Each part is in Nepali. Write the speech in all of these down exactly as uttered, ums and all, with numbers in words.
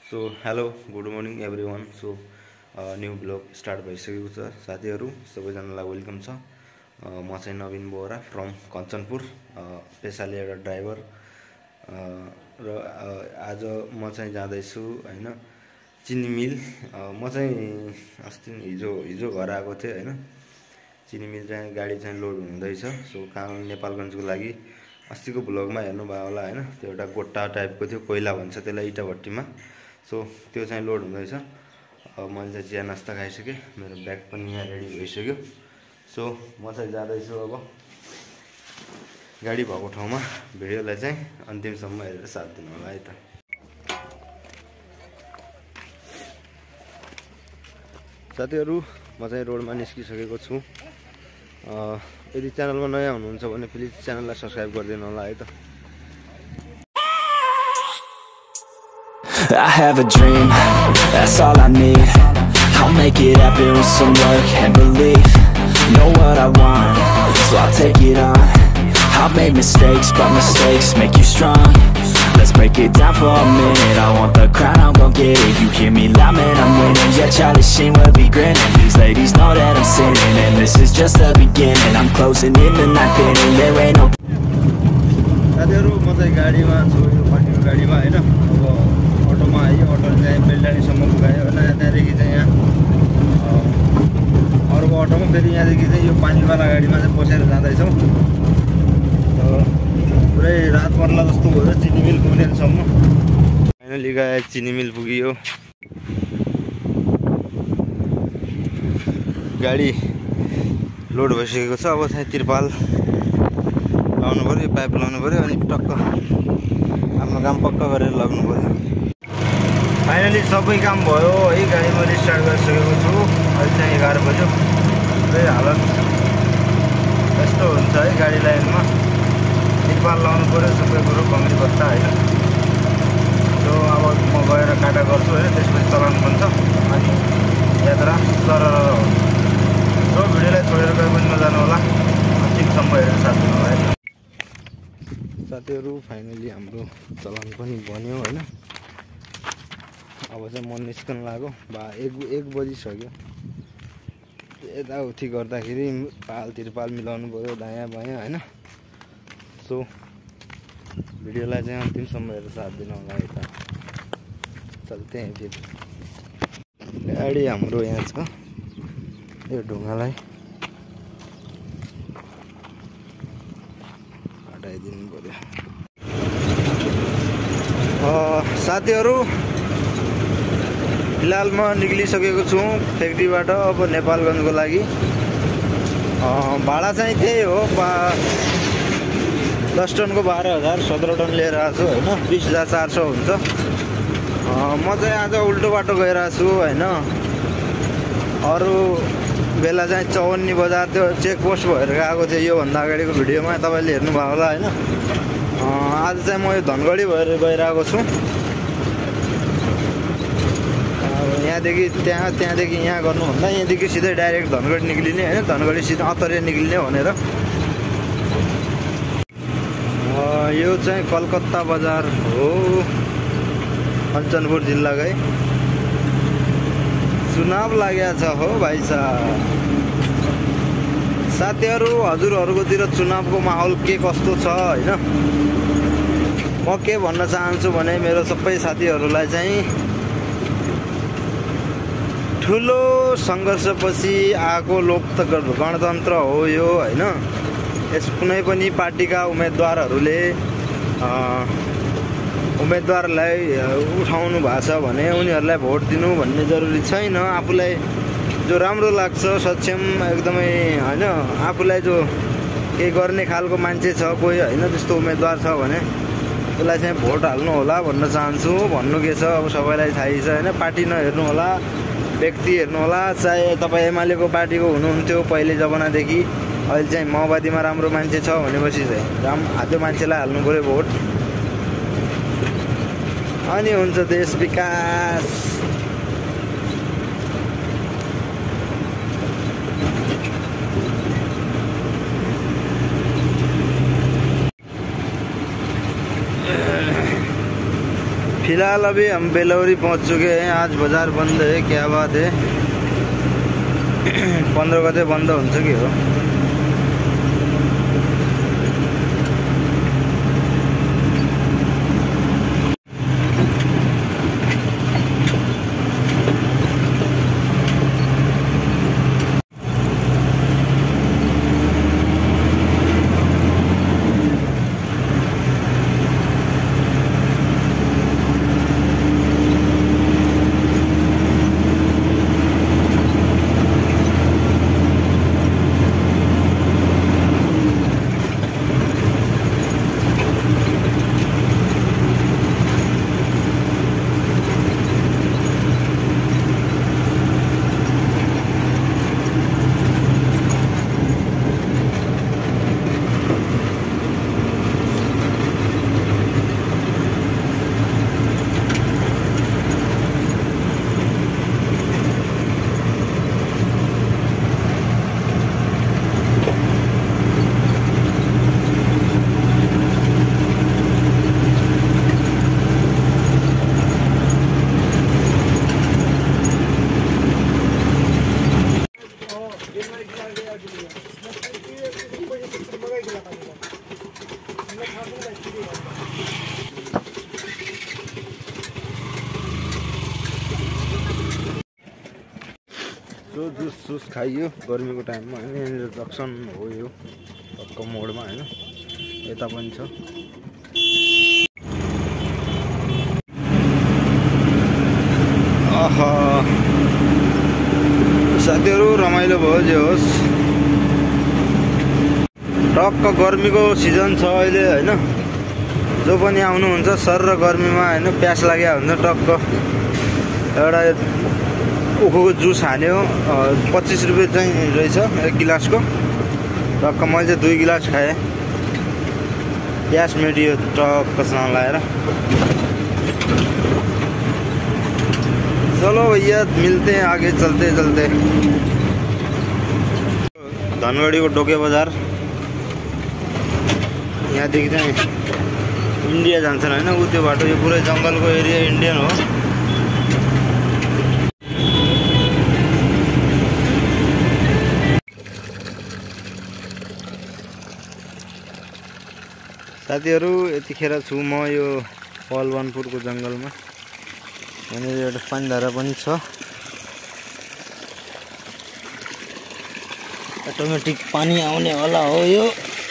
So hello good morning everyone. So new blog start भइसकेको छ साथीहरू, सबैजनालाई वेलकम छ। uh, म चाहिँ नवीन बोरा फ्रम कञ्चनपुर, पेसाले एउटा ड्राइभर। र आज म चाहिँ जाँदैछु होइन चिनी मिल। म चाहिँ अस्ति हिजो हिजो घर आएको थिएँ होइन। चिनी मिल चाहिँ गाडी चाहिँ लोड हुँदैछ। सो कहाँ नेपालगञ्जको लागि अस्तिको ब्लगमा हेर्नुभयो होला होइन। त्यो एउटा गोट्टा टाइपको थियो, कोइला भन्छ त्यसलाई, इटा भट्टीमा। सो त्यो चाहिँ लोड हुँदैछ। मैले चाहिँ चिया नास्ता खाइसकेँ, मेरो ब्याग पनि यहाँ रेडी भइसक्यो। सो म चाहिँ जाँदैछु अब गाडी भएको ठाउँमा। भिडियोलाई चाहिँ अन्तिमसम्म हेरेर साथ दिनु होला है त। साथीहरू, म चाहिँ रोडमा निस्किसकेको छु। यदि च्यानलमा नयाँ हुनुहुन्छ भने प्लिज च्यानललाई सब्सक्राइब गरिदिनु होला है त। I have a dream, that's all I need. I'll make it happen with some work and belief. Know what I want, so I'll take it on. I've made mistakes, but mistakes make you strong. Let's break it down for a minute. I want the crown, I'm gon' get it. You hear me loud, man, I'm winning. Yeah, Charlie Sheen will be grinning. These ladies know that I'm sinning, and this is just the beginning. I'm closing in the night pinning, there ain't no. साथीहरू, म चाहिँ गाडीमा छु, यो पार्टीको गाडीमा होइन। अब अटोमा आयो, अटो चाहिँ बेलडाँडीसम्म पुगायो होइन। त्यहाँदेखि चाहिँ यहाँ अर्को अटोमा फेरि यहाँदेखि चाहिँ यो पानीवाला गाडीमा चाहिँ बसेर जाँदैछौँ। पुरै रात पर्ला जस्तो भयो चिनी मिल पुग्नेसम्म। फाइनली गए चिनी मिल पुगियो। गाडी लोड भइसकेको छ। अब चाहिँ तिरपाल लाउनु पऱ्यो, पाइप लाउनु पऱ्यो, अनि टक्क आफ्नो काम पक्का गरेर लाग्नु पऱ्यो। फाइनली सबै काम भयो है। गाडी मैले स्टार्ट गरिसकेको छु। अहिले चाहिँ एघार बज्यो। पुरै हालत यस्तो हुन्छ है गाडी लाइनमा। तिरपाल लाउनु पऱ्यो, सबै कुरो कङ्क्रिट बस्दा होइन। सो अब म गएर काटा गर्छु होइन, त्यसपछि चलाउनु पर्छ। अनि यात्रा सर सो भिडियोलाई छोडेर गए पनि नजानु होला, अन्तिमसम्म हेरेर साथ दिनु होला है। साथीहरू, फाइनली हाम्रो चलान पनि बन्यो होइन। अब चाहिँ म निस्कन लाग्यो। बा एक एक बजिसक्यो। यताउति गर्दाखेरि पाल तिरपाल मिलाउनु पऱ्यो दायाँ बायाँ होइन। सो भिडियोलाई चाहिँ अन्तिमसम्म हेरेर साथ दिनु होला है त। चल्ते हैं फिर। गाडी हाम्रो यहाँ छ, यो ढुङ्गालाई हटाइदिनु पऱ्यो। साथीहरू, फिलहाल म निक्लिसकेको छु फ्याक्ट्रीबाट अब नेपालगञ्जको लागि। भाडा चाहिँ त्यही हो, बा दस टनको बाह्र हजार सत्र टन लिएर आएको छु होइन। बिस हजार चार सौ हुन्छ। म चाहिँ आज उल्टो बाटो गइरहेको छु होइन। अरू बेला चाहिँ चौवन्नी बजार त्यो चेकपोस्ट भएर गएको थियो, योभन्दा अगाडिको भिडियोमा तपाईँले हेर्नुभयो होला होइन। आज चाहिँ म यो धनगढी भएर गइरहेको छु। यहाँदेखि त्यहाँ, त्यहाँदेखि यहाँ गर्नुभन्दा यहाँदेखि सिधै डाइरेक्ट धनगढी निक्लिने होइन। धनगढी सिधै अतरे निक्लिने भनेर। यो चाहिँ कलकत्ता बजार हो, कञ्चनपुर जिल्लाकै। चुनाव लागेको छ हो भाइ साहब। साथीहरू, हजुरहरूकोतिर चुनावको माहौल के कस्तो छ होइन। म के भन्न चाहन्छु भने मेरो सबै साथीहरूलाई चाहिँ ठुलो सङ्घर्षपछि आएको लोकतन्त्र गणतन्त्र हो यो होइन। यस कुनै पनि पार्टीका उम्मेदवारहरूले उम्मेदवारलाई उठाउनु भएको छ भने उनीहरूलाई भोट दिनु भन्ने जरुरी छैन। आफूलाई जो राम्रो लाग्छ, सक्षम एकदमै होइन, आफूलाई जो केही गर्ने खालको मान्छे छ कोही होइन, त्यस्तो उम्मेदवार छ भने त्यसलाई चाहिँ भोट हाल्नु होला भन्न चाहन्छु। भन्नु के छ, अब सबैलाई थाहै छ होइन। पार्टी नहेर्नु होला, व्यक्ति हेर्नु होला। चाहे तपाईँ एमालेको पार्टीको हुनुहुन्थ्यो पहिले जमानादेखि, अहिले चाहिँ माओवादीमा राम्रो मान्छे छ भनेपछि चाहिँ राम त्यो मान्छेलाई हाल्नु पऱ्यो भोट, अनि हुन्छ देश विकास। फिलहाल अभी हम बेलौरी पहुंच चुके हैं। आज बाजार बंद है, क्या बात है। पंद्रह गते बंद हुन्छ कि हो। सो जुस सुस खाइयो गर्मीको टाइममा हैन। यहाँनिर जक्सन हो यो टक्क मोडमा हैन। यता पनि छ। आहा साथीहरु रमाइलो भयो जे होस्। टक्क गर्मीको सिजन छ अहिले हैन। जो पनि आउनुहुन्छ सर र गर्मीमा हैन प्यास लाग्या हुन्छ टक्क एउटा उखुको जुस हाल्यो। पच्चीस रुपये चाहिँ रहेछ एक गिलासको। टक्क मैले चाहिँ दुई गिलास खाएँ। प्यास मेटियो टक्कसँग लाएर। चलो भैया मिलते हैं आगे चलते चलते। धनगढीको डोके बजार यहाँदेखि चाहिँ इन्डिया जान्छन् हैन। उ त्यो बाटो यो पुरै जङ्गलको एरिया इन्डियन हो। साथीहरु यतिखेर छु म यो पहलवानपुरको जङ्गलमा। यहाँनिर एउटा पानीधारा पनि छ। अटोमेटिक पानी आउने होला हो यो।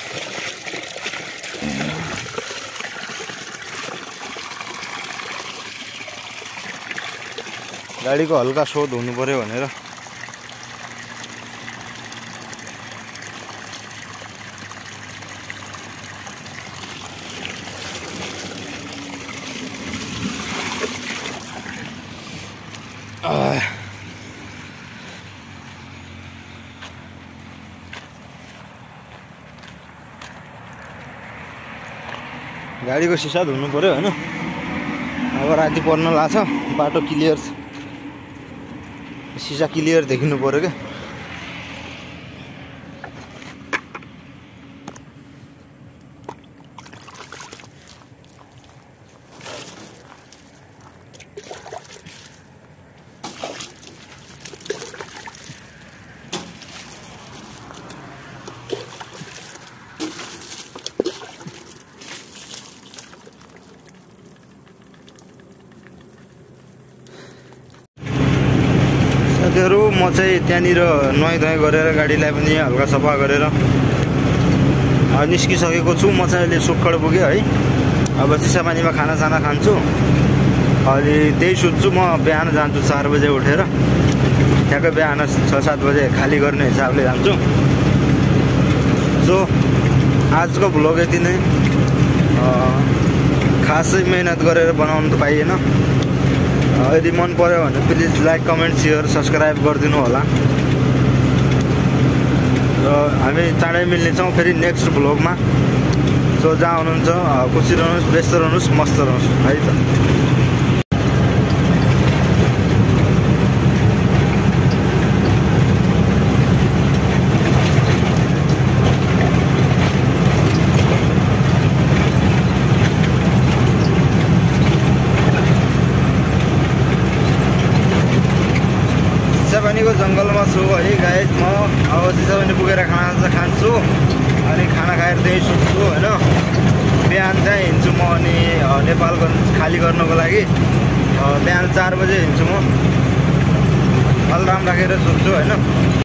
गाडीको हल्का शोध हुनु पर्यो भनेर गाडीको सिसा धुनु पर्यो हैन। अब राति पर्न लाग्छ। बाटो क्लियर, सिसा क्लियर देखिनु पर्यो के। म चाहिँ त्यहाँनिर नुहाइ धुवाइ गरेर गाडीलाई पनि हल्का सफा गरेर निस्किसकेको छु। म चाहिँ अहिले सुक्खड पुगेँ है। अब चिसा पानीमा खानासाना खान्छु। अहिले त्यही सुत्छु। म बिहान जान्छु चार बजे उठेर। ठ्याक्कै बिहान छ सात बजे खाली गर्ने हिसाबले जान्छु। सो आजको भ्लग यति नै। खासै मेहनत गरेर बनाउनु त पाइएन। यदि मन पर्यो भने please like comment share subscribe गरिदिनु होला। र हामी चाँडै मिल्नेछौँ फेरि नेक्स्ट भ्लगमा। सो जहाँ हुनुहुन्छ खुसी रहनुहोस्, व्यस्त रहनुहोस्, मस्त रहनुहोस् है त। जङ्गलमा छु है गाइस म। अब चिसो पनि पुगेर खाना खान्छु अनि खाना खाएर त्यही सुत्छु होइन। बिहान चाहिँ हिँड्छु म अनि नेपालगञ्ज खाली गर्नको लागि बिहान चार बजे हिँड्छु म। अलार्म राखेर सुत्छु होइन।